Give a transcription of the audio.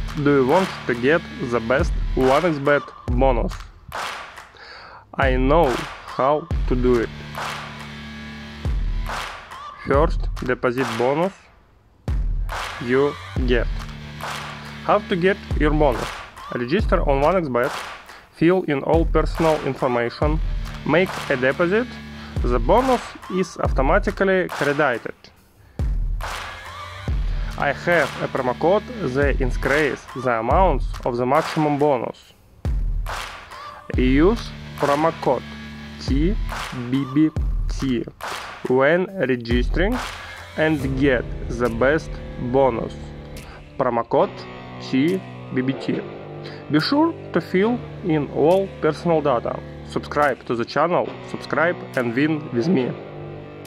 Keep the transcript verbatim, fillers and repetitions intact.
do you want to get the best OneXBet bonus? I know how to do it. First deposit bonus you get. How to get your bonus? Register on OneXBet, fill in all personal information, make a deposit. The bonus is automatically credited. I have a promo code that increases the amounts of the maximum bonus. Use promo code T B B T when registering and get the best bonus. Promo code T B B T. Be sure to fill in all personal data. Subscribe to the channel, subscribe and win with me.